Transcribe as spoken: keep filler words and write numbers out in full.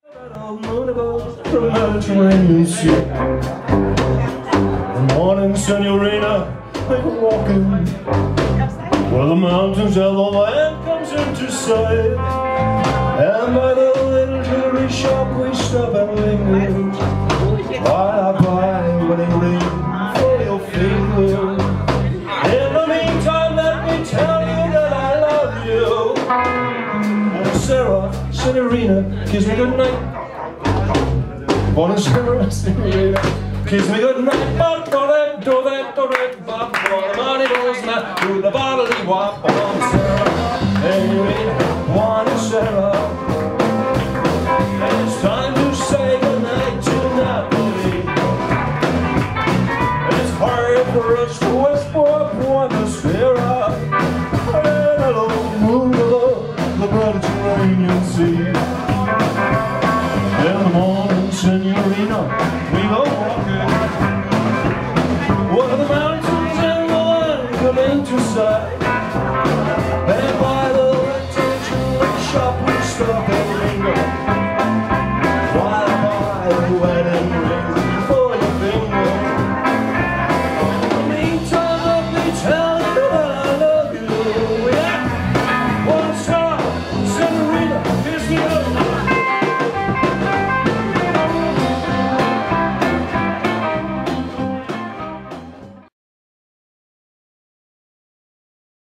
From Mediterranean Sea. The morning, Senorina, they go walking where the mountains and the land comes into sight. And by the little jewelry shop we stop and linger while I buy a wedding ring for your finger. In the meantime, let me tell you that I love you. And Sarah, Senorina, kiss me goodnight. Bonjour, Senorina, kiss me goodnight. But for that, do that, do that, but for the money goes not to the bodily wop.